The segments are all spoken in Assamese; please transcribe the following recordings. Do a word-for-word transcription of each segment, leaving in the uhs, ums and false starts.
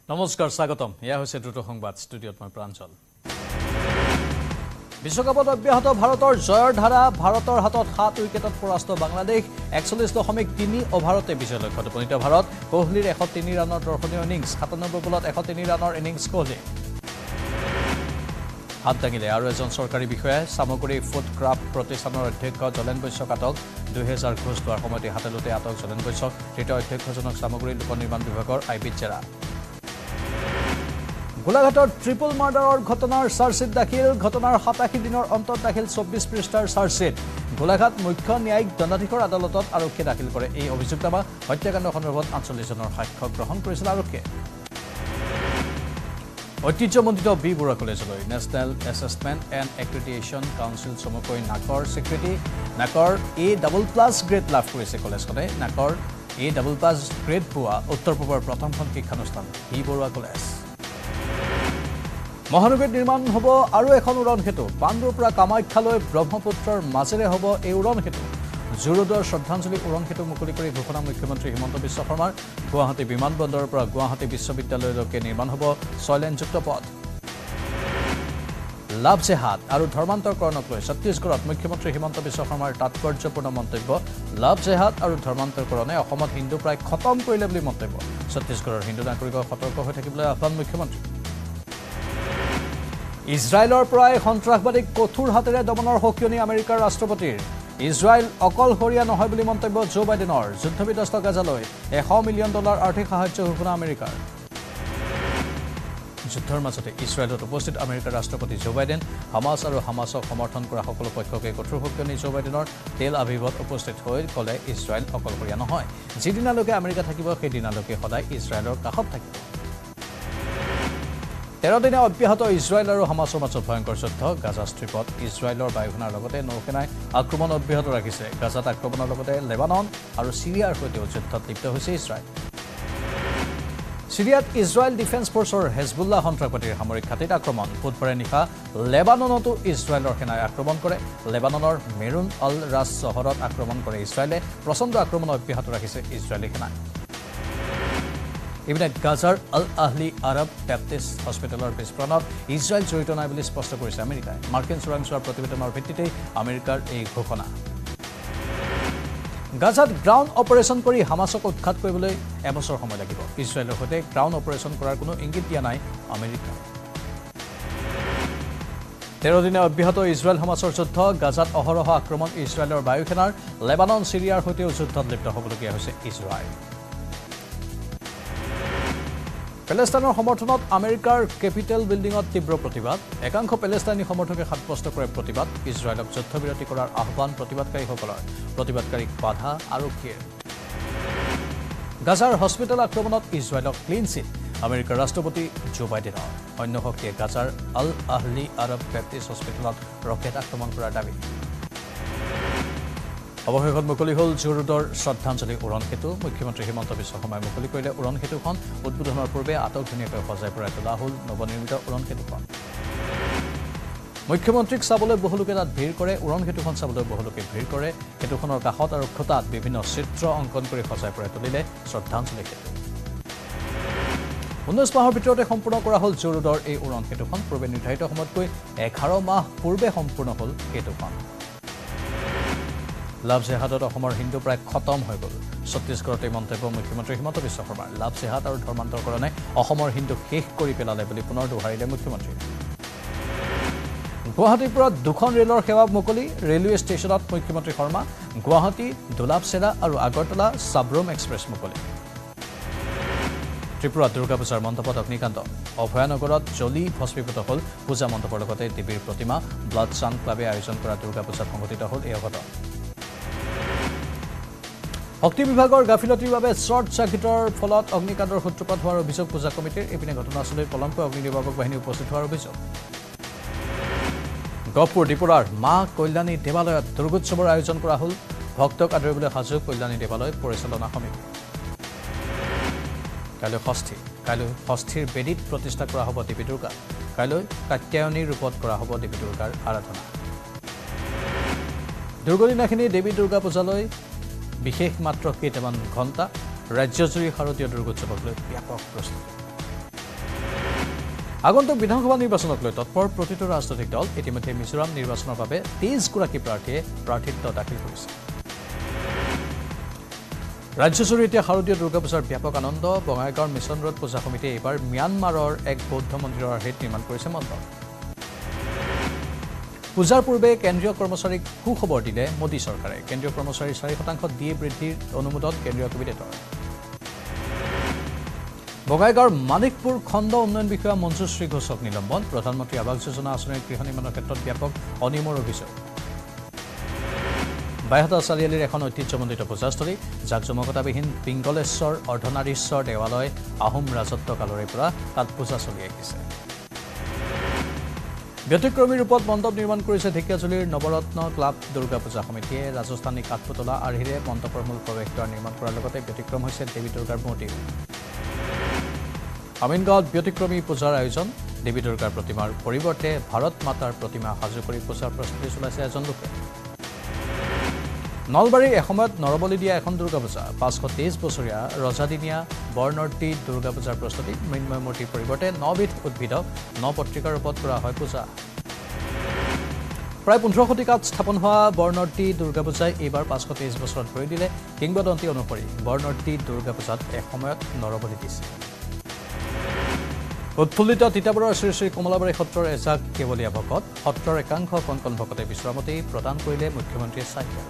নমস্কাৰ স্বাগতম ইয়া হৈছে দ্ৰুত সংবাদ ষ্টুডিঅত মই প্ৰাঞ্জল বিশ্বকাপত অব্যাহত ভাৰতৰ জয়ৰ ধাৰা ভাৰতৰ হাতত সাত উইকেটত পৰাস্ত বাংলাদেশ একচল্লিছ দশমিক তিনি অভাৰতে বিজয় লক্ষ্যত উপনীত ভাৰত কোহলিৰ এশ তিনি ৰানৰ দৰ্শনীয় ইনিংছ সাতানব্বৈ বলত এশ তিনি ৰানৰ ইনিংছ কোহলি হাত দাঙিলে আৰু এজন চৰকাৰী বিষয়াই সামগ্ৰী ফুড ক্ৰাফ্ট প্ৰতিষ্ঠানৰ অধ্যক্ষ জলেন বৈশ্যক আটক দুই হাজাৰ ঘোষ লোৱাৰ সময়তে হাতেলোতে আটক জলেন বৈশ্যক তৃতীয় অধ্যক্ষজনক সামগ্ৰী লোক নিৰ্মাণ বিভাগৰ আইবিত জেৰা গোলাঘাটৰ ট্ৰিপল মাৰ্ডাৰৰ ঘটনাৰ চাৰ্জশ্বিট দাখিল ঘটনাৰ সাতাশী দিনৰ অন্তত দাখিল চৌব্বিছ পৃষ্ঠাৰ চাৰ্জশ্বিট গোলাঘাট মুখ্য ন্যায়িক দণ্ডাধীশৰ আদালতত আৰক্ষীয়ে দাখিল কৰে এই অভিযুক্তবা হত্যাকাণ্ড সন্দৰ্ভত আঠচল্লিছ জনৰ সাক্ষ্য গ্ৰহণ কৰিছিল আৰক্ষীয়ে ঐতিহ্যমণ্ডিত বি বৰুৱা কলেজলৈ national assessment and accreditation council চমুকৈ নাকৰ স্বীকৃতি নাকৰ এ ডাবল প্লাছ গ্ৰেড লাভ কৰিছে কলেজখনে নাকৰ এ ডাবল প্লাছ গ্ৰেড পোৱা উত্তৰ পূবৰ প্ৰথমখন শিক্ষানুষ্ঠান বি বৰুৱা কলেজ মহানগৰীত নিৰ্মাণ হ'ব আৰু এখন উৰণ সেতু পাণ্ডুৰ পৰা কামাখ্যালৈ ব্ৰহ্মপুত্ৰৰ মাজেৰে হ'ব এই উৰণ সেতু জুৰোডৰ শ্ৰদ্ধাঞ্জলি উৰণ সেতু মুকলি কৰি ঘোষণা মুখ্যমন্ত্ৰী হিমন্ত বিশ্ব শৰ্মাৰ গুৱাহাটী বিমানবন্দৰৰ পৰা গুৱাহাটী বিশ্ববিদ্যালয়লৈকে নিৰ্মাণ হ'ব ছয়লেনযুক্ত পথ লাভ জেহাদ আৰু ধৰ্মান্তৰকৰণক লৈ ছত্তীশগড়ত মুখ্যমন্ত্ৰী হিমন্ত বিশ্ব শৰ্মাৰ তাৎপৰ্যপূৰ্ণ মন্তব্য লাভ জেহাদ আৰু ধৰ্মান্তৰকৰণে অসমত হিন্দু প্ৰায় খতম কৰিলে বুলি মন্তব্য ছত্তীশগড়ৰ হিন্দু নাগৰিকক সতৰ্ক হৈ থাকিবলৈ আহ্বান মুখ্যমন্ত্ৰী ইজৰাইলৰ পৰাই সন্ত্ৰাসবাদীক কঠোৰ হাতেৰে দমনৰ সকিয়নি আমেৰিকাৰ ৰাষ্ট্ৰপতিৰ ইজৰাইল অকলশৰীয়া নহয় বুলি মন্তব্য জো বাইডেনৰ যুদ্ধবিধ্বস্ত গাজালৈ এশ মিলিয়ন ডলাৰ আৰ্থিক সাহায্য ঘোষণা আমেৰিকাৰ যুদ্ধৰ মাজতে ইজৰাইলত উপস্থিত আমেৰিকাৰ ৰাষ্ট্ৰপতি জো বাইডেন হামাছ আৰু হামাছক সমৰ্থন কৰা সকলো পক্ষকে কঠোৰ সকিয়নি জো বাইডেনৰ তেল আভিভত উপস্থিত হৈ ক'লে ইজৰাইল অকলশৰীয়া নহয় যিদিনালৈকে আমেৰিকা থাকিব সেইদিনালৈকে সদায় ইজৰাইলৰ কাষত থাকিব তেৰ দিনে অব্যাহত ইজৰাইল আৰু হামাছৰ মাজত ভয়ংকৰ যুদ্ধ গাজা ষ্ট্ৰীপত ইজৰাইলৰ বায়ুসেনাৰ লগতে নৌসেনাই আক্ৰমণ অব্যাহত ৰাখিছে গাজাত আক্ৰমণৰ লগতে লেবানন আৰু সিৰিয়াৰ সৈতেও যুদ্ধত লিপ্ত হৈছে ইজৰাইল সিৰিয়াত ইজৰাইল ডিফেন্স ফৰ্চৰ হেজবুল্লাহ সন্ত্ৰাসবাদীৰ সামৰিক ঘাটিত আক্ৰমণ বুধবাৰে নিশা লেবাননতো ইজৰাইলৰ সেনাই আক্ৰমণ কৰে লেবাননৰ মেৰুন আল ৰাজ চহৰত আক্ৰমণ কৰে ইজৰাইলে প্ৰচণ্ড আক্ৰমণ অব্যাহত ৰাখিছে ইজৰাইলী সেনাই ইপিনে গাজাৰ আল আহলি আৰব বেপ্টিষ্ট হস্পিটেলৰ বিস্ফোৰণত ইজৰাইল জড়িত নাই বুলি স্পষ্ট কৰিছে আমেৰিকাই মাৰ্কিন চোৰাংচোৱাৰ প্ৰতিবেদনৰ ভিত্তিতেই আমেৰিকাৰ এই ঘোষণা গাজাত গ্ৰাউণ্ড অপাৰেশ্যন কৰি হামাছক উৎখাত কৰিবলৈ এবছৰ সময় লাগিব ইজৰাইলৰ সৈতে গ্ৰাউণ্ড অপাৰেশ্যন কৰাৰ কোনো ইংগিত দিয়া নাই আমেৰিকাই তেৰ দিনে অব্যাহত ইজৰাইল হামাছৰ যুদ্ধ গাজাত অহৰহ আক্ৰমণ ইজৰাইলৰ বায়ুসেনাৰ লেবানন সিৰিয়াৰ সৈতেও যুদ্ধত লিপ্ত হ'বলগীয়া হৈছে ইজৰাইল পেলেষ্টাইনৰ সমৰ্থনত আমেৰিকাৰ কেপিটেল বিল্ডিঙত তীব্ৰ প্ৰতিবাদ একাংশ পেলেষ্টাইনী সমৰ্থকে সাব্যস্ত কৰে প্ৰতিবাদ ইজৰাইলক যুদ্ধবিৰতি কৰাৰ আহ্বান প্ৰতিবাদকাৰীসকলৰ প্ৰতিবাদকাৰীক বাধা আৰক্ষীৰ গাজাৰ হস্পিটেল আক্ৰমণত ইজৰাইলক ক্লিন চিট আমেৰিকাৰ ৰাষ্ট্ৰপতি জো বাইডেনৰ অন্য শক্তিয়ে গাজাৰ আল আহলি আৰব বেপ্টিষ্ট হস্পিটেলত ৰকেট আক্ৰমণ কৰাৰ দাবী অৱশেষত মুকলি হ'ল জুৰোডৰ শ্ৰদ্ধাঞ্জলি উৰণ সেতু মুখ্যমন্ত্ৰী হিমন্ত বিশ্ব শৰ্মাই মুকলি কৰিলে উৰণ সেতুখন উদ্বোধনৰ পূৰ্বে আটক ধুনীয়াকৈ সজাই পৰাই তোলা হ'ল নৱনিৰ্মিত উৰণ সেতুখন মুখ্যমন্ত্ৰীক চাবলৈ বহু লোকে তাত ভিৰ কৰে উৰণ সেতুখন চাবলৈ বহু লোকে ভিৰ কৰে সেতুখনৰ কাষত আৰু খুঁটাত বিভিন্ন চিত্ৰ অংকন কৰি সজাই পৰাই তুলিলে শ্ৰদ্ধাঞ্জলি সেতু ঊনৈছ মাহৰ ভিতৰতে সম্পূৰ্ণ কৰা হ'ল জুৰোডৰ এই উৰণ সেতুখন পূৰ্বে নিৰ্ধাৰিত সময়তকৈ এঘাৰ মাহ পূৰ্বে সম্পূৰ্ণ হ'ল সেতুখন লাভ জেহাদত অসমৰ হিন্দু প্ৰায় খতম হৈ গ'ল ছত্তীশগড়তে মন্তব্য মুখ্যমন্ত্ৰী হিমন্ত বিশ্ব শৰ্মাৰ লাভ জেহাদ আৰু ধৰ্মান্তৰকৰণে অসমৰ হিন্দু শেষ কৰি পেলালে বুলি পুনৰ দোহাৰিলে মুখ্যমন্ত্ৰী গুৱাহাটীৰ পৰা দুখন ৰেলৰ সেৱা মুকলি ৰেলৱে ষ্টেচনত মুখ্যমন্ত্ৰী শৰ্মা গুৱাহাটী দোলাপচেৰা আৰু আগৰতলা চাব্ৰুম এক্সপ্ৰেছ মুকলি ত্ৰিপুৰা দুৰ্গা পূজাৰ মণ্ডপত অগ্নিকাণ্ড অভয়ানগৰত জ্বলি ভস্মীভূত হ'ল পূজা মণ্ডপৰ লগতে দেৱীৰ প্ৰতিমা ব্লাড চান ক্লাবে আয়োজন কৰা দুৰ্গা পূজাত সংঘটিত হ'ল এই অঘটন শক্তি বিভাগৰ গাফিলতিৰ বাবে শ্বৰ্ট চাৰ্কিটৰ ফলত অগ্নিকাণ্ডৰ সূত্ৰপাত হোৱাৰ অভিযোগ পূজা কমিটিৰ ইপিনে ঘটনাস্থলীত পলমকৈ অগ্নি নিৰ্বাপক বাহিনী উপস্থিত হোৱাৰ অভিযোগ গহপুৰ ডিপুৰাৰ মা কল্যাণী দেৱালয়ত দুৰ্গোৎসৱৰ আয়োজন কৰা হ'ল ভক্তক আদৰিবলৈ সাজু কল্যাণী দেৱালয় পৰিচালনা সমিতি কাইলৈ ষষ্ঠী কাইলৈ ষষ্ঠীৰ বেদীত প্ৰতিষ্ঠা কৰা হ'ব দেৱী দুৰ্গা কাইলৈ কাত্যায়নীৰ ৰূপত কৰা হ'ব দেৱী দুৰ্গাৰ আৰাধনা দুৰ্গদিনাখিনি দেৱী দুৰ্গা পূজালৈ বিশেষ মাত্ৰ কেইটামান ঘণ্টা ৰাজ্যজুৰি শাৰদীয় দুৰ্গোৎসৱক লৈ ব্যাপক প্ৰস্তুতি আগন্তুক বিধানসভা নিৰ্বাচনক লৈ তৎপৰ প্ৰতিটো ৰাজনৈতিক দল ইতিমধ্যে মিজোৰাম নিৰ্বাচনৰ বাবে তেইছ গৰাকী প্ৰাৰ্থীয়ে প্ৰাৰ্থিত্ব দাখিল কৰিছে ৰাজ্যজুৰি এতিয়া শাৰদীয় দুৰ্গা পূজাৰ ব্যাপক আনন্দ বঙাইগাঁৱৰ মিছন ৰোড পূজা সমিতিয়ে এইবাৰ ম্যানমাৰৰ এক বৌদ্ধ মন্দিৰৰ আৰ্হিত নিৰ্মাণ কৰিছে মণ্ডপ পূজাৰ পূৰ্বে কেন্দ্ৰীয় কৰ্মচাৰীক সুখবৰ দিলে মোদী চৰকাৰে কেন্দ্ৰীয় কৰ্মচাৰীৰ চাৰি শতাংশ ডিএ বৃদ্ধিৰ অনুমোদন কেন্দ্ৰীয় কেবিনেটৰ বঙাইগাঁৱৰ মানিকপুৰ খণ্ড উন্নয়ন বিষয়া মঞ্জুশ্ৰী ঘোষক নিলম্বন প্ৰধানমন্ত্ৰী আৱাস যোজনা আঁচনিৰ গৃহ নিৰ্মাণৰ ক্ষেত্ৰত ব্যাপক অনিয়মৰ অভিযোগ বাইহাটা চাৰিআলিৰ এখন ঐতিহ্যমণ্ডিত পূজাস্থলী জাকজমকতাবিহীন পিংগলেশ্বৰ অৰ্ধনাৰীশ্বৰ দেৱালয় আহোম ৰাজত্ব কালৰে পৰা তাত পূজা চলি আহিছে ব্যতিক্ৰমী ৰূপত মণ্ডপ নিৰ্মাণ কৰিছে ঢেকিয়াজুলিৰ নৱৰত্ন ক্লাব দুৰ্গা পূজা সমিতিয়ে ৰাজস্থানী কাঠপুতলা আৰ্হিৰে মণ্ডপৰ মূল প্ৰৱেশদ্বাৰ নিৰ্মাণ কৰাৰ লগতে ব্যতিক্ৰম হৈছে দেৱী দুৰ্গাৰ মূৰ্তি আমিনগাঁৱত ব্যতিক্ৰমী পূজাৰ আয়োজন দেৱী দুৰ্গাৰ প্ৰতিমাৰ পৰিৱৰ্তে ভাৰত মাতাৰ প্ৰতিমা সাজু কৰি পূজাৰ প্ৰস্তুতি চলাইছে এজন লোকে নলবাৰীৰ এসময়ত নৰবলি দিয়া এখন দুৰ্গা পূজা পাঁচশ তেইছ বছৰীয়া ৰজাদিনীয়া বৰ্ণৰ্তী দুৰ্গা পূজাৰ প্ৰস্তুতি মৃন্ময় মূৰ্তিৰ পৰিৱৰ্তে নবিধ উদ্ভিদক ন পত্ৰিকাৰ ৰূপত কৰা হয় পূজা প্ৰায় পোন্ধৰ শতিকাত স্থাপন হোৱা বৰ্ণৰ্তী দুৰ্গা পূজাই এইবাৰ পাঁচশ তেইছ বছৰত ভৰি দিলে কিংবদন্তি অনুসৰি বৰ্ণৰ্তী দুৰ্গা পূজাত এসময়ত নৰবলি দিছিল উৎফুল্লিত তিতাবৰৰ শ্ৰী শ্ৰী কমলাবাৰী সত্ৰৰ এজাক কেৱলীয়া ভকত সত্ৰৰ একাংশ কণকণ ভকতে বিশ্ৰামতি প্ৰদান কৰিলে মুখ্যমন্ত্ৰীয়ে cycle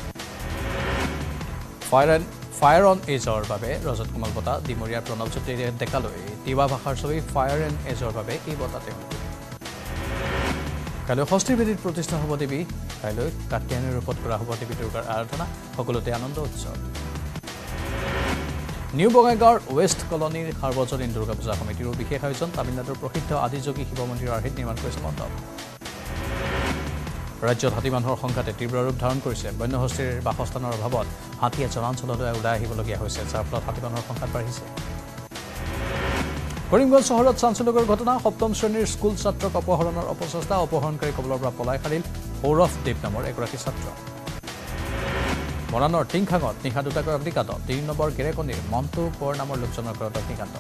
fire and fire on এজৰ বাবে ৰজত কুমাল বঁটা ডিমৰীয়াৰ প্ৰণৱজ্যোতি ডেকালৈ তিৱা ভাষাৰ ছবি ফায়াৰ এণ্ড এজৰ বাবে এই বঁটা তেওঁলোক কাইলৈ ষষ্ঠী বেদীত প্ৰতিষ্ঠা হ'ব দেৱী কাইলৈ কাত্যায়নী ৰূপত কৰা হ'ব দেৱী দুৰ্গাৰ আৰাধনা সকলোতে আনন্দ উৎসৱ নিউ বঙাইগাঁৱৰ ৱেষ্ট কলনীৰ সাৰ্বজনীন দুৰ্গা পূজা সমিতিৰো বিশেষ আয়োজন তামিলনাডুৰ প্ৰসিদ্ধ আদিযোগী শিৱ মন্দিৰৰ আৰ্হিত নিৰ্মাণ কৰিছে মণ্ডপ ৰাজ্যত হাতী মানুহৰ সংঘাতে তীব্ৰ ৰূপ ধাৰণ কৰিছে বন্যহস্তীৰ বাসস্থানৰ অভাৱত হাতীয়ে জনাঞ্চললৈ ওলাই আহিবলগীয়া হৈছে যাৰ ফলত হাতী মানুহৰ সংঘাত বাঢ়িছে কৰিমগঞ্জ চহৰত চাঞ্চল্যকৰ ঘটনা সপ্তম শ্ৰেণীৰ স্কুল ছাত্ৰক অপহৰণৰ অপচেষ্টা অপহৰণকাৰী কবলৰ পৰা পলাই সাৰিল সৌৰভ দেৱ নামৰ এগৰাকী ছাত্ৰ মৰাণৰ টিংখাঙত নিশা দুটাকৈ অগ্নিকাণ্ড তিনি নম্বৰ গেৰেকনিৰ মণ্টু কোঁৱৰ নামৰ লোকজনৰ ঘৰত অগ্নিকাণ্ড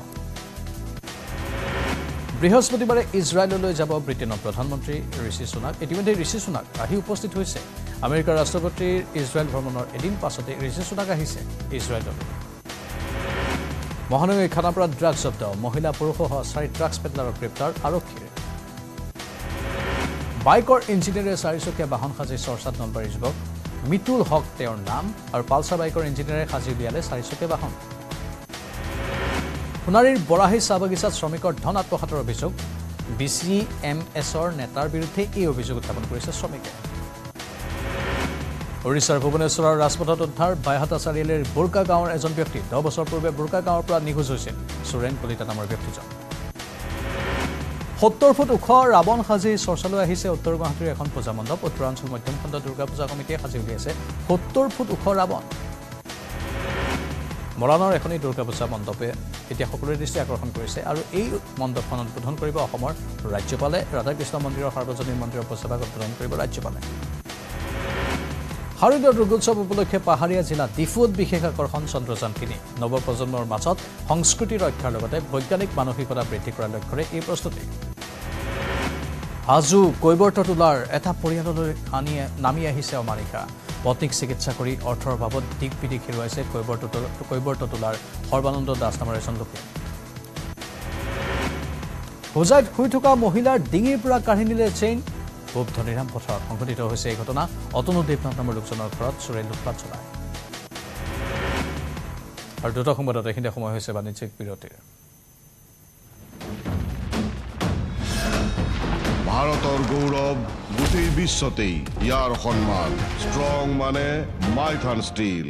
বৃহস্পতিবাৰে ইজৰাইললৈ যাব ব্ৰিটেইনৰ প্ৰধানমন্ত্ৰী ঋষি সুনাক ইতিমধ্যে ঋষি সুনাক আহি উপস্থিত হৈছে আমেৰিকাৰ ৰাষ্ট্ৰপতিৰ ইজৰাইল ভ্ৰমণৰ এদিন পাছতে ঋষি সুনাক আহিছে ইজৰাইললৈ মহানগৰী খানাপাৰাত ড্ৰাগছ জব্দ মহিলা পুৰুষসহ চাৰি ড্ৰাগছ পেডলাৰক গ্ৰেপ্তাৰ আৰক্ষীৰ বাইকৰ ইঞ্জিনিয়াৰে চাৰিচকীয়া বাহন সাজি চৰ্চাত নলবাৰীৰ যুৱক মিতুল হক তেওঁৰ নাম আৰু পালচাৰ বাইকৰ ইঞ্জিনিয়াৰে সাজি উলিয়ালে চাৰিচকীয়া বাহন সোণাৰীৰ বৰাহী চাহ বাগিচাত শ্ৰমিকৰ ধন আত্মসাতৰ অভিযোগ বি চি এম এছৰ নেতাৰ বিৰুদ্ধে এই অভিযোগ উত্থাপন কৰিছে শ্ৰমিকে ওড়িশাৰ ভুৱনেশ্বৰৰ ৰাজপথত উদ্ধাৰ বাইহাটা চাৰিআলিৰ বুৰ্কা গাঁৱৰ এজন ব্যক্তি দহ বছৰ পূৰ্বে বুৰ্কা গাঁৱৰ পৰা নিখোজ হৈছিল সুৰেন কলিতা নামৰ ব্যক্তিজন সত্তৰ ফুট ওখ ৰাৱণ সাজি চৰ্চালৈ আহিছে উত্তৰ গুৱাহাটীৰ এখন পূজা মণ্ডপ উত্তৰাঞ্চল মধ্যম খণ্ড দুৰ্গা পূজা কমিটিয়ে সাজি উলিয়াইছে সত্তৰ ফুট ওখ ৰাৱণ মৰাণৰ এখনি দুৰ্গা পূজা মণ্ডপে এতিয়া সকলোৰে দৃষ্টি আকৰ্ষণ কৰিছে আৰু এই মণ্ডপখন উদ্বোধন কৰিব অসমৰ ৰাজ্যপালে ৰাধাকৃষ্ণ মন্দিৰৰ সাৰ্বজনীন মন্দিৰৰ পূজাভাগ উদ্বোধন কৰিব ৰাজ্যপালে শাৰদীয় দুৰ্গোৎসৱ উপলক্ষে পাহাৰীয়া জিলা ডিফুত বিশেষ আকৰ্ষণ চন্দ্ৰযান তিনি নৱপ্ৰজন্মৰ মাজত সংস্কৃতি ৰক্ষাৰ লগতে বৈজ্ঞানিক মানসিকতা বৃদ্ধি কৰাৰ লক্ষ্যৰে এই প্ৰস্তুতি হাজু কৈবৰ্তটোলাৰ এটা পৰিয়াললৈ আনি নামি আহিছে অমানিশা পত্নীক চিকিৎসা কৰি অৰ্থৰ অভাৱত দিক বিদিক হেৰুৱাইছে কৈবৰ্তটোলাৰ সৰ্বানন্দ দাস নামৰ এজন লোকে হোজাইত শুই থকা মহিলাৰ ডিঙিৰ পৰা কাঢ়ি নিলে চেইন পূব ধনিৰাম পথাৰত সংঘটিত হৈছে এই ঘটনা অতনু দেৱনাথ নামৰ লোকজনৰ ঘৰত চোৰে লুটপাট চলায় আৰু দুটা সংবাদত এইখিনি সময় হৈছে বাণিজ্যিক বিৰতিৰ ভাৰতৰ গৌৰৱ গোটেই বিশ্বতেই ইয়াৰ সন্মান ষ্ট্ৰং মানে মাইথান ষ্টীল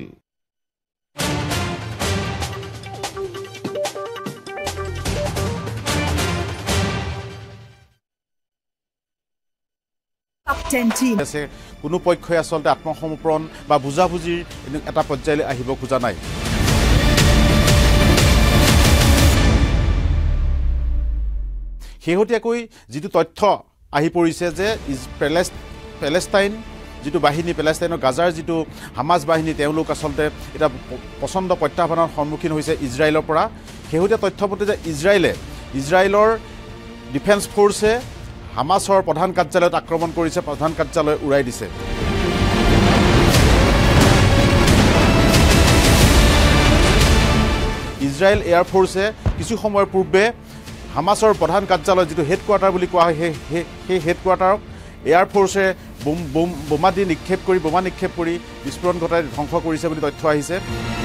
কোনো পক্ষই আসলতে আত্মসমৰ্পণ বা বুজাবুজিৰ এটা পৰ্যায়লৈ আহিব খোজা নাই শেহতীয়াকৈ যিটো তথ্য আহি পৰিছে যে পেলেষ্টাইন যিটো বাহিনী পেলেষ্টাইনৰ গাজাৰ যিটো হামাজ বাহিনী তেওঁলোক আসলতে এটা পচন্দ প্ৰত্যাহ্বানৰ সন্মুখীন হৈছে ইজৰাইলৰ পৰা শেহতীয়া তথ্য মতে যে ইজৰাইলে ইজৰাইলৰ ডিফেন্স ফ'ৰ্চে হামাছৰ প্ৰধান কাৰ্যালয়ত আক্ৰমণ কৰিছে, প্ৰধান কাৰ্যালয় উৰাই দিছে। ইজৰাইল এয়াৰ ফ'ৰ্চে কিছু সময়ৰ পূৰ্বে হামাছৰ প্ৰধান কাৰ্যালয় যিটো হেডকোৱাৰ্টাৰ বুলি কোৱা হয় সেই সেই হেডকোৱাৰ্টাৰক এয়াৰ ফ'ৰ্চে বোম বোম বোমা দি নিক্ষেপ কৰি বোমা নিক্ষেপ কৰি বিস্ফোৰণ ঘটাই ধ্বংস কৰিছে বুলি তথ্য আহিছে।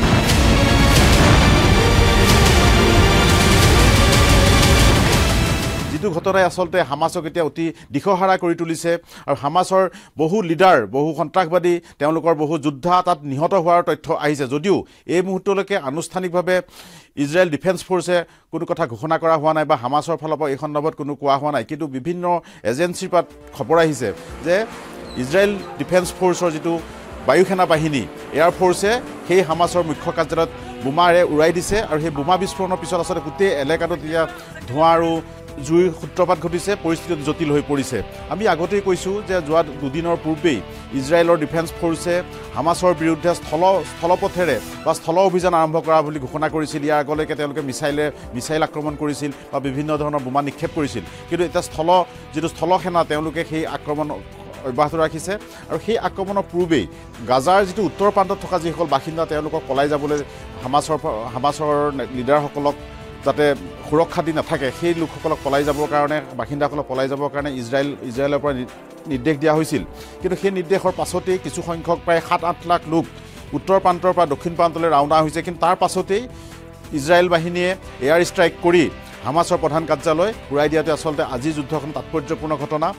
যিটো ঘটনাই আচলতে হামাছক এতিয়া অতি দিশহাৰা কৰি তুলিছে আৰু হামাছৰ বহু লিডাৰ বহু সন্ত্ৰাসবাদী তেওঁলোকৰ বহু যোদ্ধা তাত নিহত হোৱাৰ তথ্য আহিছে। যদিও এই মুহূৰ্তলৈকে আনুষ্ঠানিকভাৱে ইজৰাইল ডিফেন্স ফ'ৰ্চে কোনো কথা ঘোষণা কৰা হোৱা নাই বা হামাছৰ ফালৰ পৰা এই সন্দৰ্ভত কোনো কোৱা হোৱা নাই, কিন্তু বিভিন্ন এজেঞ্চিৰ পৰা খবৰ আহিছে যে ইজৰাইল ডিফেন্স ফ'ৰ্চৰ যিটো বায়ু সেনা বাহিনী এয়াৰ ফ'ৰ্চে সেই হামাছৰ মুখ্য কাৰ্যালয়ত বোমাৰে উৰাই দিছে আৰু সেই বোমা বিস্ফোৰণৰ পিছত আচলতে গোটেই এলেকাটোত এতিয়া ধোঁৱা আৰু জুইৰ সূত্ৰপাত ঘটিছে, পৰিস্থিতি জটিল হৈ পৰিছে। আমি আগতেই কৈছোঁ যে যোৱা দুদিনৰ পূৰ্বেই ইজৰাইলৰ ডিফেন্স ফ'ৰ্চে হামাছৰ বিৰুদ্ধে স্থল স্থলপথেৰে বা স্থল অভিযান আৰম্ভ কৰা বুলি ঘোষণা কৰিছিল। ইয়াৰ আগলৈকে তেওঁলোকে মিছাইলে মিছাইল আক্ৰমণ কৰিছিল বা বিভিন্ন ধৰণৰ বোমা নিক্ষেপ কৰিছিল, কিন্তু এতিয়া স্থল যিটো স্থল সেনা তেওঁলোকে সেই আক্ৰমণ অব্যাহত ৰাখিছে আৰু সেই আক্ৰমণৰ পূৰ্বেই গাজাৰ যিটো উত্তৰ প্ৰান্তত থকা যিসকল বাসিন্দা তেওঁলোকক পলাই যাবলৈ হামাছৰ হামাছৰ লিডাৰসকলক যাতে সুৰক্ষা দি নাথাকে সেই লোকসকলক পলাই যাবৰ কাৰণে বাসিন্দাসকলক পলাই যাবৰ কাৰণে ইজৰাইল ইজৰাইলৰ পৰা নিৰ্দেশ দিয়া হৈছিল। কিন্তু সেই নিৰ্দেশৰ পাছতেই কিছু সংখ্যক প্ৰায় সাত আঠ লাখ লোক উত্তৰ প্ৰান্তৰ পৰা দক্ষিণ প্ৰান্তলৈ ৰাওনা হৈছে, কিন্তু তাৰ পাছতেই ইজৰাইল বাহিনীয়ে এয়াৰ ষ্ট্ৰাইক কৰি হামাছৰ প্ৰধান কাৰ্যালয় উৰাই দিয়াটো আচলতে আজিৰ যুদ্ধখন তাৎপৰ্যপূৰ্ণ ঘটনা।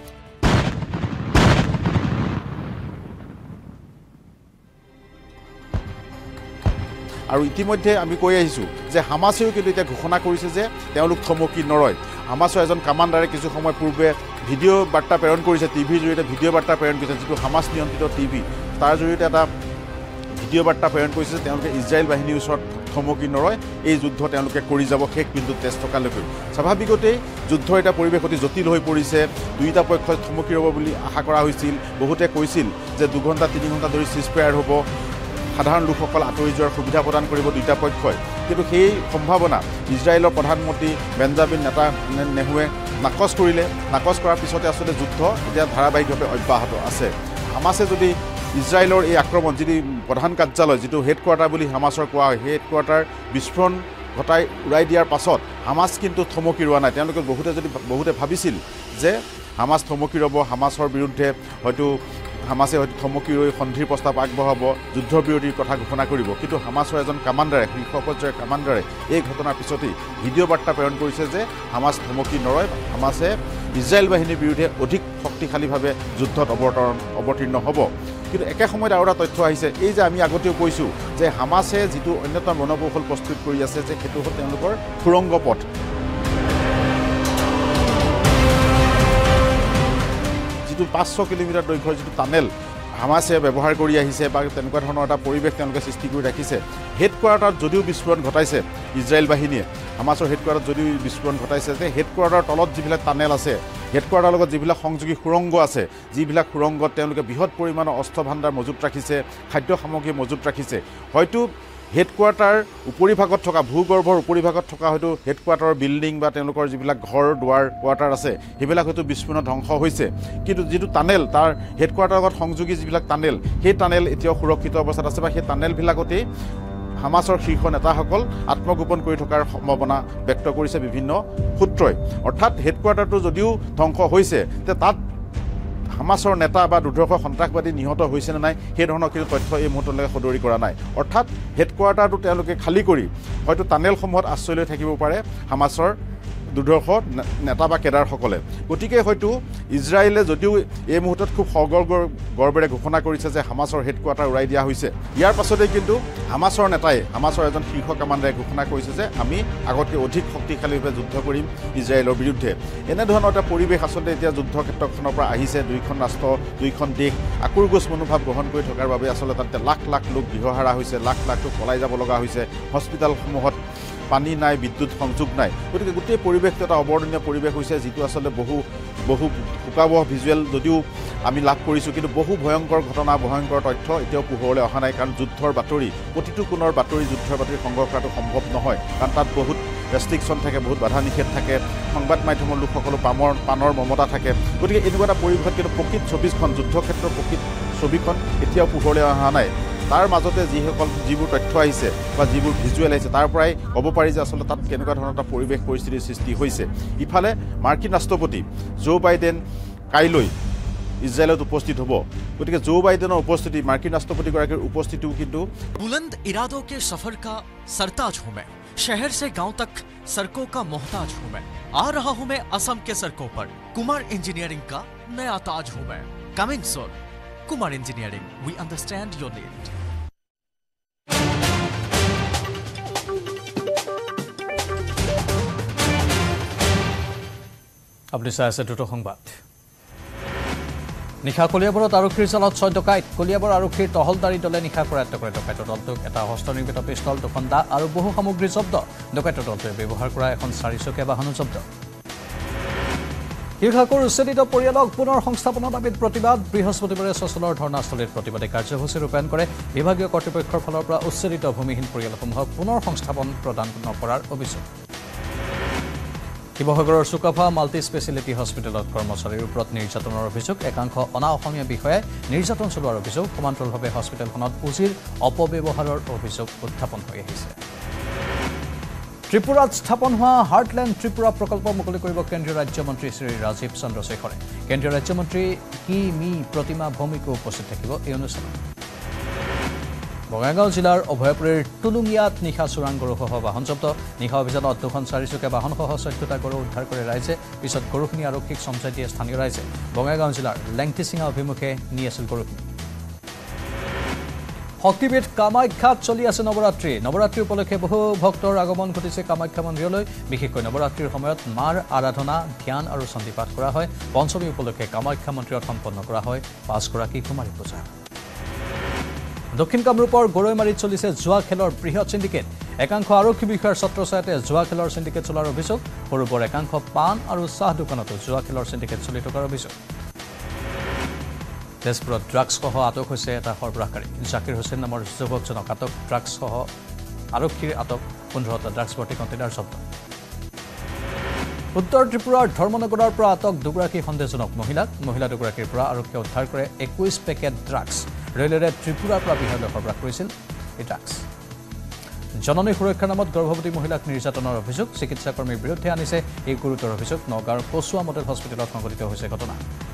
আৰু ইতিমধ্যে আমি কৈ আহিছোঁ যে হামাছেও কিন্তু এতিয়া ঘোষণা কৰিছে যে তেওঁলোক থমকি নৰয়। হামাছৰ এজন কামাণ্ডাৰে কিছু সময় পূৰ্বে ভিডিঅ' বাৰ্তা প্ৰেৰণ কৰিছে, টিভিৰ জৰিয়তে ভিডিঅ' বাৰ্তা প্ৰেৰণ কৰিছে, যিটো হামাছ নিয়ন্ত্ৰিত টিভি তাৰ জৰিয়তে এটা ভিডিঅ' বাৰ্তা প্ৰেৰণ কৰিছে যে তেওঁলোকে ইজৰাইল বাহিনীৰ ওচৰত থমকি নৰয়, এই যুদ্ধ তেওঁলোকে কৰি যাব শেষ বিন্দুত তেজ থকালৈকে। স্বাভাৱিকতেই যুদ্ধৰ এটা পৰিৱেশ অতি জটিল হৈ পৰিছে, দুয়োটা পক্ষই থমকি ৰ'ব বুলি আশা কৰা হৈছিল। বহুতে কৈছিল যে দুঘণ্টা তিনি ঘণ্টা ধৰি চিজফায়াৰ হ'ব, সাধাৰণ লোকসকল আঁতৰি যোৱাৰ সুবিধা প্ৰদান কৰিব দুয়োটা পক্ষই, কিন্তু সেই সম্ভাৱনা ইজৰাইলৰ প্ৰধানমন্ত্ৰী বেঞ্জামিন নেতান্যাহুৱে নাকচ কৰিলে। নাকচ কৰাৰ পিছতে আচলতে যুদ্ধ এতিয়া ধাৰাবাহিকভাৱে অব্যাহত আছে। হামাছে যদি ইজৰাইলৰ এই আক্ৰমণ যিটো প্ৰধান কাৰ্যালয় যিটো হেডকোৱাৰ্টাৰ বুলি হামাছৰ কোৱা হয় সেই হেডকোৱাৰ্টাৰ বিস্ফোৰণ ঘটাই উৰাই দিয়াৰ পাছত হামাছ কিন্তু থমকি ৰোৱা নাই। তেওঁলোকে বহুতে যদি বহুতে ভাবিছিল যে হামাছ থমকি ৰ'ব, হামাছৰ বিৰুদ্ধে হয়তো হামাছে হয়তো থমকি ৰৈ সন্ধিৰ প্ৰস্তাৱ আগবঢ়াব, যুদ্ধবিৰতিৰ কথা ঘোষণা কৰিব, কিন্তু হামাছৰ এজন কামাণ্ডাৰে শীৰ্ষ পৰ্যায়ৰ কামাণ্ডাৰে এই ঘটনাৰ পিছতেই ভিডিঅ' বাৰ্তা প্ৰেৰণ কৰিছে যে হামাছ থমকি নৰয়, হামাছে ইজৰাইল বাহিনীৰ বিৰুদ্ধে অধিক শক্তিশালীভাৱে যুদ্ধত অৱতৰণ অৱতীৰ্ণ হ'ব। কিন্তু একে সময়ত আৰু এটা তথ্য আহিছে, এই যে আমি আগতেও কৈছোঁ যে হামাছে যিটো অন্যতম ৰণকৌশল প্ৰস্তুত কৰি আছে যে সেইটো হ'ল তেওঁলোকৰ সুৰংগ পথ। যিটো পাঁচশ কিলোমিটাৰ দৈৰ্ঘ্যৰ যিটো টানেল হামাছে ব্যৱহাৰ কৰি আহিছে বা তেনেকুৱা ধৰণৰ এটা পৰিৱেশ তেওঁলোকে সৃষ্টি কৰি ৰাখিছে। হেডকোৱাৰ্টাৰত যদিও বিস্ফোৰণ ঘটাইছে ইজৰাইল বাহিনীয়ে, হামাছৰ হেডকোৱাৰ্টাৰত যদিও বিস্ফোৰণ ঘটাইছে যে হেডকোৱাৰ্টাৰৰ তলত যিবিলাক টানেল আছে, হেডকোৱাৰ্টাৰৰ লগত যিবিলাক সংযোগী সুৰংগ আছে, যিবিলাক সুৰংগত তেওঁলোকে বৃহৎ পৰিমাণৰ অস্ত্ৰ ভাণ্ডাৰ মজুত ৰাখিছে, খাদ্য সামগ্ৰী মজুত ৰাখিছে, হয়তো হেডকোৱাৰ্টাৰ উপৰিভাগত থকা ভূগৰ্ভৰ উপৰিভাগত থকা হয়তো হেডকোৱাৰ্টাৰৰ বিল্ডিং বা তেওঁলোকৰ যিবিলাক ঘৰ দুৱাৰ কোৱাৰ্টাৰ আছে সেইবিলাক হয়তো বিস্ফোৰণত ধ্বংস হৈছে, কিন্তু যিটো টানেল তাৰ হেডকোৱাৰ্টাৰৰ লগত সংযোগী যিবিলাক টানেল সেই টানেল এতিয়াও সুৰক্ষিত অৱস্থাত আছে বা সেই টানেলবিলাকতেই হামাছৰ শীৰ্ষ নেতাসকল আত্মগোপন কৰি থকাৰ সম্ভাৱনা ব্যক্ত কৰিছে বিভিন্ন সূত্ৰই। অৰ্থাৎ হেডকোৱাৰ্টাৰটো যদিও ধ্বংস হৈছে তে তাত হামাছৰ নেতা বা দুৰ্ধৰ্ষ সন্ত্ৰাসবাদী নিহত হৈছে নে নাই সেই ধৰণৰ কিন্তু তথ্য এই মুহূৰ্তলৈকে সদৰি কৰা নাই। অৰ্থাৎ হেডকোৱাৰ্টাৰটো তেওঁলোকে খালী কৰি হয়তো টানেলসমূহত আশ্ৰয় লৈ থাকিব পাৰে হামাছৰ দুৰ্ধৰ্ষ নেতা বা কেডাৰসকলে। গতিকে হয়তো ইজৰাইলে যদিও এই মুহূৰ্তত খুব সগৰ্ব গৰ্বেৰে ঘোষণা কৰিছে যে হামাছৰ হেডকোৱাৰ্টাৰ উৰাই দিয়া হৈছে, ইয়াৰ পাছতেই কিন্তু হামাছৰ নেতাই হামাছৰ এজন শীৰ্ষ কামাণ্ডাৰে ঘোষণা কৰিছে যে আমি আগতকৈ অধিক শক্তিশালীভাৱে যুদ্ধ কৰিম ইজৰাইলৰ বিৰুদ্ধে। এনেধৰণৰ এটা পৰিৱেশ আচলতে এতিয়া যুদ্ধ ক্ষেত্ৰখনৰ পৰা আহিছে। দুইখন ৰাষ্ট্ৰ দুইখন দেশ আকুৰগোজ মনোভাৱ গ্ৰহণ কৰি থকাৰ বাবে আচলতে তাতে লাখ লাখ লোক গৃহহাৰা হৈছে, লাখ লাখ লোক পলাই যাব লগা হৈছে, হস্পিটেলসমূহত পানী নাই, বিদ্যুৎ সংযোগ নাই। গতিকে গোটেই পৰিৱেশটো এটা অবৰ্ণনীয় পৰিৱেশ হৈছে, যিটো আচলতে বহু বহু শোকাবহ ভিজুৱেল যদিও আমি লাভ কৰিছোঁ, কিন্তু বহু ভয়ংকৰ ঘটনা ভয়ংকৰ তথ্য এতিয়াও পোহৰলৈ অহা নাই। কাৰণ যুদ্ধৰ বাতৰি প্ৰতিটো কোণৰ বাতৰি যুদ্ধৰ বাতৰি সংগ্ৰহ কৰাটো সম্ভৱ নহয়, কাৰণ তাত বহুত ৰেষ্ট্ৰিকশ্যন থাকে, বহুত বাধা নিষেধ থাকে, সংবাদ মাধ্যমৰ লোকসকলো পামৰ পানৰ মমতা থাকে। গতিকে এনেকুৱা এটা পৰিৱেশত কিন্তু প্ৰকৃত ছবিখন যুদ্ধক্ষেত্ৰৰ প্ৰকৃত ছবিখন এতিয়াও পোহৰলৈ অহা নাই। তাৰ মাজতে যিসকল যিবোৰ তথ্য আহিছে বা যিবোৰ ভিজুৱেল আহিছে তাৰ পৰাই ক'ব পাৰি যে আচলতে তাত কেনেকুৱা ধৰণৰ এটা পৰিৱেশ পৰিস্থিতিৰ সৃষ্টি হৈছে। ইফালে মাৰ্কিন ৰাষ্ট্ৰপতি জো বাইডেন কাইলৈ ইজৰাইলত উপস্থিত হ'ব। গতিকে জো বাইডেনৰ উপস্থিতি, মাৰ্কিন ৰাষ্ট্ৰপতিগৰাকীৰ উপস্থিতিও কিন্তু बुलंद इरादों के सफर का सरताज हूं मैं, शहर से गांव तक सड़कों का मोहताज हूं मैं, आ रहा हूं मैं असम के सड़कों पर, कुमार इंजीनियरिंग का नया ताज हूं मैं। Coming soon, Kumar engineering, we understand your need. আপুনি চাই আছে দ্ৰুত সংবাদ। নিশা কলিয়াবৰত আৰক্ষীৰ জালত ছয় ডকাইত। কলিয়াবৰ আৰক্ষীৰ টহলদাৰী দলে নিশা কৰায়ত্ব কৰে ডকাইতৰ দলটোক এটা হস্তনিৰ্মিত পিষ্টল, দুখন দা আৰু বহু সামগ্ৰী জব্দ। ডকাইতৰ দলটোৱে ব্যৱহাৰ কৰা এখন চাৰিচকীয়া বাহনো জব্দ। শীৰ্ষাকুৰ উচ্ছেদিত পৰিয়ালক পুনৰ সংস্থাপনৰ দাবীত প্ৰতিবাদ। বৃহস্পতিবাৰে চচলৰ ধৰ্ণাস্থলীত প্ৰতিবাদী কাৰ্যসূচী ৰূপায়ণ কৰে। বিভাগীয় কৰ্তৃপক্ষৰ ফালৰ পৰা উচ্ছেদিত ভূমিহীন পৰিয়ালসমূহক পুনৰ সংস্থাপন প্ৰদান নকৰাৰ অভিযোগ। শিৱসাগৰৰ চুকাফা মাল্টি স্পেচিয়েলিটি হস্পিটেলত কৰ্মচাৰীৰ ওপৰত নিৰ্যাতনৰ অভিযোগ। একাংশ অনা অসমীয়া বিষয়াই নিৰ্যাতন চলোৱাৰ অভিযোগ। সমান্তৰালভাৱে হস্পিটেলখনত পুঁজিৰ অপব্যৱহাৰৰ অভিযোগ উত্থাপন হৈ আহিছে। ত্ৰিপুৰাত স্থাপন হোৱা হাৰ্টলেণ্ড ত্ৰিপুৰা প্ৰকল্প মুকলি কৰিব কেন্দ্ৰীয় ৰাজ্যমন্ত্ৰী শ্ৰী ৰাজীৱ চন্দ্ৰশেখৰে। কেন্দ্ৰীয় ৰাজ্যমন্ত্ৰী কি মি প্ৰতিমা ভৌমিকো উপস্থিত থাকিব এই অনুষ্ঠানত। বঙাইগাঁও জিলাৰ অভয়পুৰীৰ টুলুঙিয়াত নিশা চোৰাং গৰুসহ বাহন জব্দ। নিশা অভিযানত দুখন চাৰিচকীয়া বাহনসহ চৈধ্যটা গৰু উদ্ধাৰ কৰে ৰাইজে। পিছত গৰুখিনি আৰক্ষীক চমজাই দিয়ে স্থানীয় ৰাইজে। বঙাইগাঁও জিলাৰ লেংটিচিঙা অভিমুখে নি আছিল গৰুখিনি। শক্তিপীঠ কামাখ্যাত চলি আছে নৱৰাত্ৰি। নৱৰাত্ৰি উপলক্ষে বহু ভক্তৰ আগমন ঘটিছে কামাখ্যা মন্দিৰলৈ। বিশেষকৈ নৱৰাত্ৰিৰ সময়ত মাৰ আৰাধনা, ধ্যান আৰু চণ্ডীপাঠ কৰা হয়। পঞ্চমী উপলক্ষে কামাখ্যা মন্দিৰত সম্পন্ন কৰা হয় পাঁচগৰাকী কুমাৰী পূজা। দক্ষিণ কামৰূপৰ গৰৈমাৰীত চলিছে জুৱা খেলৰ বৃহৎ চিণ্ডিকেট। একাংশ আৰক্ষী বিষয়াৰ ছত্ৰছায়াতে জুৱা খেলৰ চিণ্ডিকেট চলাৰ অভিযোগ। সৰুবৰ একাংশ পাণ আৰু চাহ দোকানতো জুৱা খেলৰ চিণ্ডিকেট চলি থকাৰ অভিযোগ। তেজপুৰত ড্ৰাগছসহ আটক হৈছে এটা সৰবৰাহকাৰী। জাকিৰ হুছেইন নামৰ যুৱকজনক আটক। ড্ৰাগছসহ আৰক্ষীৰ আটক। পোন্ধৰটা ড্ৰাগছ ভৰ্তি কণ্টেইনাৰ জব্দ। উত্তৰ ত্ৰিপুৰাৰ ধৰ্মনগৰৰ পৰা আটক দুগৰাকী সন্দেহজনক মহিলাক। মহিলা দুগৰাকীৰ পৰা আৰক্ষীয়ে উদ্ধাৰ কৰে একৈছ পেকেট ড্ৰাগছ। ৰেলেৰে ত্ৰিপুৰাৰ পৰা বিহাৰলৈ সৰবৰাহ কৰিছিল এই ড্ৰাগছ। জননী সুৰক্ষাৰ নামত গৰ্ভৱতী মহিলাক নিৰ্যাতনৰ অভিযোগ। চিকিৎসাকৰ্মীৰ বিৰুদ্ধে আনিছে এই গুৰুতৰ অভিযোগ। নগাঁৱৰ কচুৱা মডেল হস্পিটেলত সংঘটিত হৈছে ঘটনা।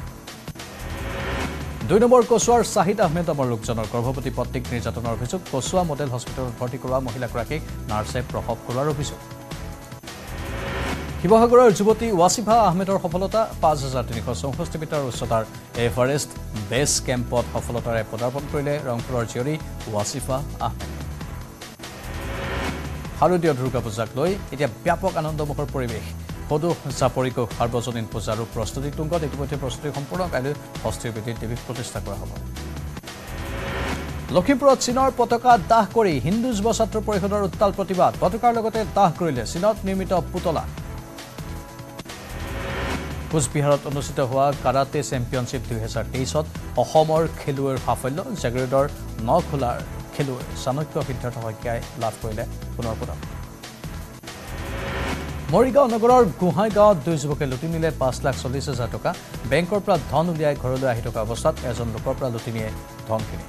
দুই নম্বৰ কচুৱাৰ শ্বাহিদ আহমেদ নামৰ লোকজনৰ গৰ্ভৱতী পত্নীক নিৰ্যাতনৰ অভিযোগ। কচুৱা মডেল হস্পিটেলত ভৰ্তি কৰোৱা মহিলাগৰাকীক নাৰ্ছে প্ৰসৱ কৰোৱাৰ অভিযোগ। শিৱসাগৰৰ যুৱতী ৱাচিফা আহমেদৰ সফলতা। পাঁচ হাজাৰ তিনিশ চৌষষ্ঠি মিটাৰ উচ্চতাৰ এভাৰেষ্ট বেছ কেম্পত সফলতাৰে পদাৰ্পণ কৰিলে ৰংপুৰৰ জীয়ৰী ৱাচিফা আহমেদ। শাৰদীয় দুৰ্গা পূজাক লৈ এতিয়া ব্যাপক আনন্দমুখৰ পৰিৱেশ। সদৌ চাপৰিকোষ সাৰ্বজনীন পূজাৰো প্ৰস্তুতি তুংগত। ইতিমধ্যে প্ৰস্তুতি সম্পূৰ্ণ। কাইলৈ ষষ্ঠীৰ বিধিত দেৱীক প্ৰতিষ্ঠা কৰা হ'ব। লখিমপুৰত চীনৰ পতাকা দাহ কৰি হিন্দু যুৱ ছাত্ৰ পৰিষদৰ উত্তাল প্ৰতিবাদ। পতাকাৰ লগতে দাহ কৰিলে চীনত নিৰ্মিত পুতলা। কোচবিহাৰত অনুষ্ঠিত হোৱা কাৰাটে চেম্পিয়নশ্বিপ দুহেজাৰ তেইছত অসমৰ খেলুৱৈৰ সাফল্য। জাগিৰোডৰ নখোলাৰ খেলুৱৈ চাণক্য সিদ্ধাৰ্থ শইকীয়াই লাভ কৰিলে পুনৰ পদক। মৰিগাঁও নগৰৰ গোহাঁইগাঁৱত দুই যুৱকে লুটি নিলে পাঁচ লাখ চল্লিছ হাজাৰ টকা। বেংকৰ পৰা ধন উলিয়াই ঘৰলৈ আহি থকা অৱস্থাত এজন লোকৰ পৰা লুটি নিয়ে ধনখিনি।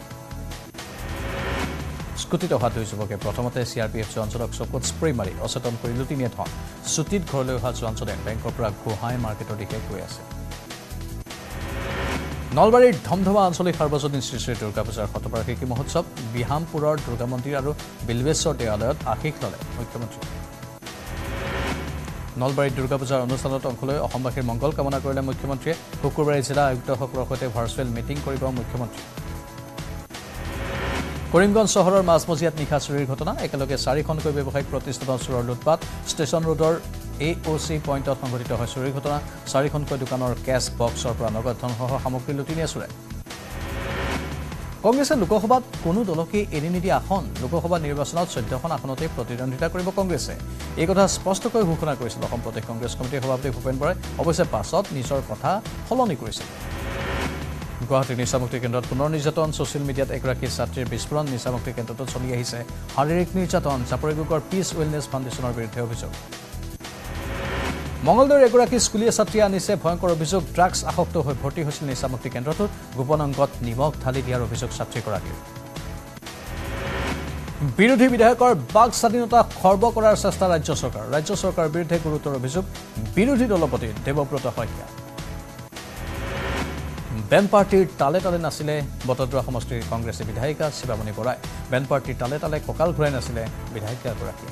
স্কুটিত অহা দুই যুৱকে প্ৰথমতে চি আৰ পি এফ জোৱানজনক চকুত স্প্ৰে মাৰি অচেতন কৰি লুটি নিয়ে ধন। ছুটিত ঘৰলৈ অহা জোৱানজনে বেংকৰ পৰা গোহাঁই মাৰ্কেটৰ দিশে গৈ আছে। নলবাৰীৰ ধমধমা আঞ্চলিক সাৰ্বজনীন শ্ৰী শ্ৰী দুৰ্গা পূজাৰ শতবাৰ্ষিকী মহোৎসৱ। বিহামপুৰৰ দুৰ্গা মন্দিৰ আৰু বিল্বেশ্বৰ দেৱালয়ত আশীষ ল'লে মুখ্যমন্ত্ৰী। নলবাৰীত দুৰ্গা পূজাৰ অনুষ্ঠানত অংশ লৈ অসমবাসীৰ মংগল কামনা কৰিলে মুখ্যমন্ত্ৰীয়ে। শুকুৰবাৰে জিলা আয়ুক্তসকলৰ সৈতে ভাৰ্চুৱেল মিটিং কৰিব মুখ্যমন্ত্ৰী। কৰিমগঞ্জ চহৰৰ মাজমজিয়াত নিশা চুৰিৰ ঘটনা। একেলগে চাৰিখনকৈ ব্যৱসায়িক প্ৰতিষ্ঠানৰ চোৰৰ লুটপাত। ষ্টেচন ৰোডৰ এ অ' চি পইণ্টত সংঘটিত হয় চুৰিৰ ঘটনা। চাৰিখনকৈ দোকানৰ কেছ বক্সৰ পৰা নগদ ধনসহ সামগ্ৰী লুটি নিয়ে চোৰে। কংগ্ৰেছে লোকসভাত কোনো দলকে এৰি নিদিয়া আসন। লোকসভা নিৰ্বাচনত চৈধ্যখন আসনতে প্ৰতিদ্বন্দ্বিতা কৰিব কংগ্ৰেছে। এই কথা স্পষ্টকৈ ঘোষণা কৰিছিল অসম প্ৰদেশ কংগ্ৰেছ কমিটিৰ সভাপতি ভূপেন বৰাই। অৱশ্যে পাছত নিজৰ কথা সলনি কৰিছিল। গুৱাহাটীৰ নিচামুক্তি কেন্দ্ৰত পুনৰ নিৰ্যাতন। ছ'চিয়েল মিডিয়াত এগৰাকী ছাত্ৰীৰ বিস্ফোৰণ। নিচামুক্তি কেন্দ্ৰটোত চলি আহিছে শাৰীৰিক নিৰ্যাতন। চাপৰিগোগৰ পিছ ৱেলনেছ ফাউণ্ডেশ্যনৰ বিৰুদ্ধে অভিযোগ। মঙ্গলদৈৰ এগৰাকী স্কুলীয়া ছাত্ৰীয়ে আনিছে ভয়ংকৰ অভিযোগ ড্ৰাগছ আসক্ত হৈ ভৰ্তি হৈছিল নিচামুক্তি কেন্দ্ৰটোত গোপন অংগত নিমখ ঢালি দিয়াৰ অভিযোগ ছাত্ৰীগৰাকীৰ বিৰোধী বিধায়কৰ বাক স্বাধীনতা খৰ্ব কৰাৰ চেষ্টা ৰাজ্য চৰকাৰ ৰাজ্য চৰকাৰৰ বিৰুদ্ধে গুৰুতৰ অভিযোগ বিৰোধী দলপতি দেৱব্ৰত শইকীয়া বেন পাৰ্টিৰ তালে তালে নাছিলে বটদ্ৰা সমষ্টিৰ কংগ্ৰেছী বিধায়িকা শিৱামণি বৰাই বেন পাৰ্টিৰ তালে তালে কঁকাল ঘূৰাই নাছিলে বিধায়িকাগৰাকী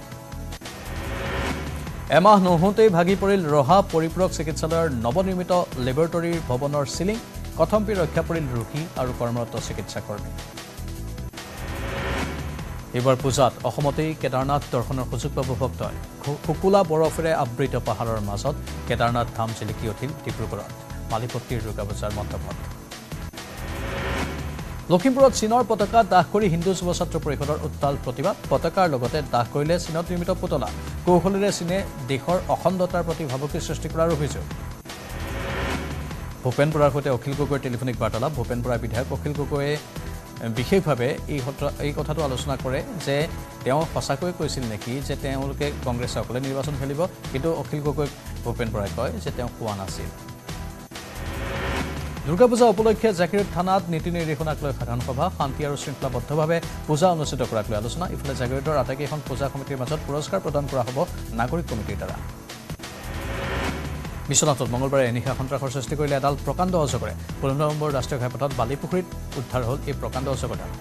এমাহ নহওঁতেই ভাগি পৰিল ৰহা পৰিপূৰক চিকিৎসালয়ৰ নৱনিৰ্মিত লেবৰেটৰীৰ ভৱনৰ চিলিং কথম্পি ৰক্ষা পৰিল ৰোগী আৰু কৰ্মৰত চিকিৎসাকৰ্মী এইবাৰ পূজাত অসমতেই কেদাৰনাথ দৰ্শনৰ সুযোগ পাব ভক্তই শুকুলা বৰফেৰে আবৃত পাহাৰৰ মাজত কেদাৰনাথ ধাম জিলিকি উঠিল ডিব্ৰুগড়ত মালিপট্টিৰ দুৰ্গা পূজাৰ মণ্ডপত লখিমপুৰত চীনৰ পতাকা দাহ কৰি হিন্দু যুৱ ছাত্ৰ পৰিষদৰ উত্তাল প্ৰতিবাদ পতাকাৰ লগতে দাহ কৰিলে চীনত নিৰ্মিত পুতলা কৌশলেৰে চীনে দেশৰ অখণ্ডতাৰ প্ৰতি ভাবুকি সৃষ্টি কৰাৰ অভিযোগ ভূপেন বৰাৰ সৈতে অখিল গগৈৰ টেলিফোনিক বাৰ্তালাপ ভূপেন বৰাৰ বিধায়ক অখিল গগৈয়ে বিশেষভাৱে এই এই কথাটো আলোচনা কৰে যে তেওঁ সঁচাকৈ কৈছিল নেকি যে তেওঁলোকে কংগ্ৰেছে অকলে নিৰ্বাচন খেলিব কিন্তু অখিল গগৈক ভূপেন বৰাই কয় যে তেওঁ কোৱা নাছিল দুৰ্গা পূজা উপলক্ষে জাকিৰ থানাত নীতি নিৰ্দেশনাক লৈ সাধাৰণ সভা শান্তি আৰু শৃংখলাবদ্ধভাৱে পূজা অনুষ্ঠিত কৰাক লৈ আলোচনা ইফালে জাগিৰোডৰ আটাইকেইখন পূজা কমিটিৰ মাজত পুৰস্কাৰ প্ৰদান কৰা হ'ব নাগৰিক কমিটিৰ দ্বাৰা বিশ্বনাথত মঙলবাৰে এনিশা সন্ত্ৰাসৰ সৃষ্টি কৰিলে এডাল প্ৰকাণ্ড অজগৰে ষোল্ল নম্বৰ ৰাষ্ট্ৰীয় ঘাইপথত বালিপুখুৰীত উদ্ধাৰ হ'ল এই প্ৰকাণ্ড অজগৰডাল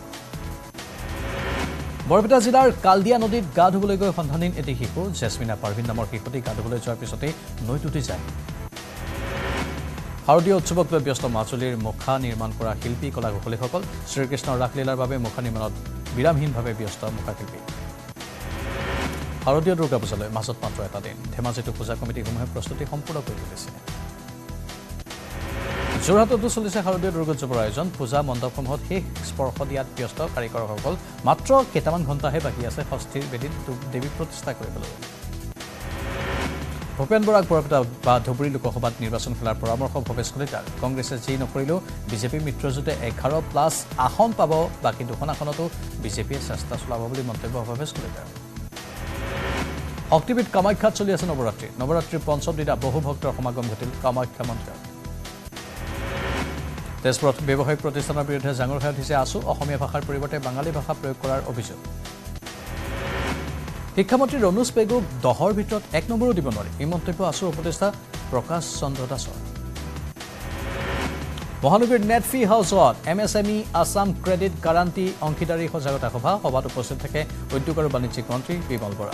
বৰপেটা জিলাৰ কালদিয়া নদীত গা ধুবলৈ গৈ সন্ধানহীন এটি শিশু জেছমিনা পাৰভিন নামৰ শিশুটি গা ধুবলৈ যোৱাৰ পিছতেই নৈত উটি যায় শাৰদীয় উৎসৱক লৈ ব্যস্ত মাজুলীৰ মুখা নিৰ্মাণ কৰা শিল্পী কলা কুশলীসকল শ্ৰীকৃষ্ণৰ ৰাসলীলাৰ বাবে মুখা নিৰ্মাণত বিৰামহীনভাৱে ব্যস্ত মুখাশিল্পী শাৰদীয় দুৰ্গা পূজালৈ মাজত মাত্ৰ এটা দিন ধেমাজিতো পূজা কমিটিসমূহে প্ৰস্তুতি সম্পূৰ্ণ কৰি তুলিছে যোৰহাটতো চলিছে শাৰদীয় দুৰ্গোৎসৱৰ আয়োজন পূজা মণ্ডপসমূহত শেষ স্পৰ্শ দিয়াত ব্যস্ত কাৰিকৰসকল মাত্ৰ কেইটামান ঘণ্টাহে বাকী আছে ষষ্ঠীৰ বেদীত দেৱী প্ৰতিষ্ঠা কৰিবলৈ ভূপেন বৰাক বৰপেটা বা ধুবুৰী লোকসভাত নিৰ্বাচন খেলাৰ পৰামৰ্শ ভৱেশ কলিতাৰ কংগ্ৰেছে যি নকৰিলেও বিজেপি মিত্ৰজোঁটে এঘাৰ প্লাছ আসন পাব বাকী দুখন আসনতো বিজেপিয়ে চেষ্টা চলাব বুলি মন্তব্য ভৱেশ কলিতাৰ শক্তিপীঠ কামাখ্যাত চলি আছে নৱৰাত্ৰি নৱৰাত্ৰিৰ পঞ্চম দিনা বহু ভক্তৰ সমাগম ঘটিল কামাখ্যা মন্দিৰত তেজপুৰত ব্যৱসায়িক প্ৰতিষ্ঠানৰ বিৰুদ্ধে জাঙুৰ খাই উঠিছে আছু অসমীয়া ভাষাৰ পৰিৱৰ্তে বাঙালী ভাষা প্ৰয়োগ কৰাৰ অভিযোগ শিক্ষামন্ত্ৰী ৰনোজ পেগুক দহৰ ভিতৰত এক নম্বৰো দিব নোৱাৰি এই মন্তব্য আছুৰ উপদেষ্টা প্ৰকাশ চন্দ্ৰ দাসৰ মহানগৰীৰ নেট ফি হাউচত M S M E Assam credit guarantee অংশীদাৰী সজাগতা সভা সভাত উপস্থিত থাকে উদ্যোগ আৰু বাণিজ্যিক মন্ত্ৰী বিমল বৰা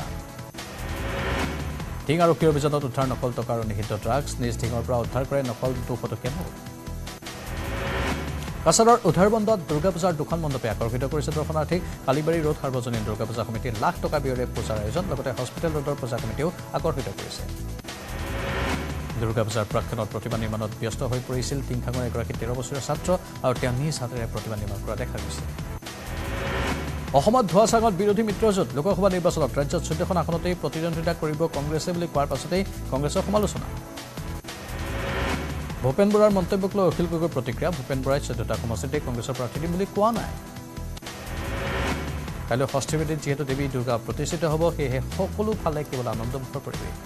টিং আৰক্ষীৰ অভিযানত উদ্ধাৰ নকল টকা আৰু নিষিদ্ধ ড্ৰাগছ নিজ টিঙৰ পৰা উদ্ধাৰ কৰে নকল দুশ টকীয়া নোট কাছাৰৰ উদ্ধাৰবন্দত দুৰ্গা পূজাৰ দুখন মণ্ডপে আকৰ্ষিত কৰিছে দৰ্শনাৰ্থীক কালিবাৰী ৰোড সাৰ্বজনীন দুৰ্গা পূজা সমিতিৰ লাখ টকা ব্যয়েৰে পূজাৰ আয়োজন লগতে হস্পিটেল ৰোডৰ পূজা কমিটিও আকৰ্ষিত কৰিছে দুৰ্গা পূজাৰ প্ৰাক্ষণত প্ৰতিমা নিৰ্মাণত ব্যস্ত হৈ পৰিছিল টিংখাঙৰ এগৰাকী তেৰ বছৰীয়া ছাত্ৰ আৰু তেওঁ নিজ হাতেৰে প্ৰতিমা নিৰ্মাণ কৰা দেখা গৈছে অসমত ধোৱা চাঙত বিৰোধী মিত্ৰজোঁট লোকসভা নিৰ্বাচনত ৰাজ্যত চৈধ্যখন আসনতেই প্ৰতিদ্বন্দ্বিতা কৰিব কংগ্ৰেছে বুলি কোৱাৰ পাছতেই কংগ্ৰেছৰ সমালোচনা ভূপেন বৰাৰ মন্তব্যক লৈ অখিল গগৈৰ প্ৰতিক্ৰিয়া ভূপেন বৰাই চৈধ্যটা সমষ্টিতে কংগ্ৰেছৰ প্ৰাৰ্থী দিম বুলি কোৱা নাই কাইলৈ ষষ্ঠী বেদীত যিহেতু দেৱী দুৰ্গা প্ৰতিষ্ঠিত হ'ব সেয়েহে সকলো ফালে কেৱল আনন্দমুখৰ পৰিৱেশ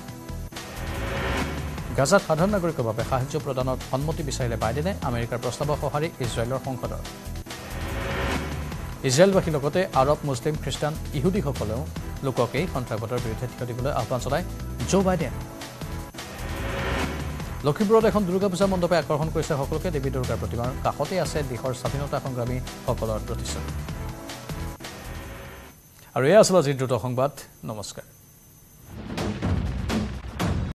গাজাত সাধাৰণ নাগৰিকৰ বাবে সাহায্য প্ৰদানত সন্মতি বিচাৰিলে বাইডেনে আমেৰিকাৰ প্ৰস্তাৱক সঁহাৰি ইজৰাইলৰ সংসদৰ ইজৰাইলবাসীৰ লগতে আৰৱ মুছলিম খ্ৰীষ্টান ইহুদীসকলেও লোককেই সন্ত্ৰাসবাদৰ বিৰুদ্ধে থিয় দিবলৈ আহ্বান জনায় জো বাইডেন লখিমপুৰত এখন দুৰ্গা পূজা মণ্ডপে আকৰ্ষণ কৰিছে সকলোকে দেৱী দুৰ্গাৰ প্ৰতিমাৰ কাষতে আছে দেশৰ স্বাধীনতা সংগ্ৰামীসকলৰ প্ৰতিচ্ছবি আৰু এয়া আছিল আজিৰ দ্ৰুত সংবাদ নমস্কাৰ।